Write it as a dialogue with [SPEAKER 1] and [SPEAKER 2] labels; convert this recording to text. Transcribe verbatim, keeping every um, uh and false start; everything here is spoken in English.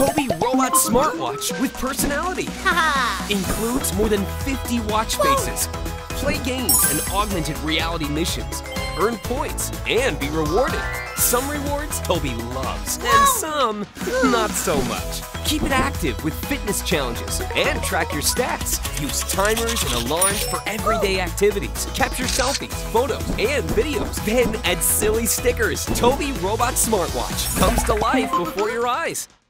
[SPEAKER 1] Tobi robot smartwatch with personality. Includes more than fifty watch faces. Play games and augmented reality missions. Earn points and be rewarded. Some rewards Tobi loves, and some not so much. Keep it active with fitness challenges and track your stats. Use timers and alarms for everyday activities. Capture selfies, photos, and videos. Then add silly stickers. Tobi Robot Smartwatch comes to life before your eyes.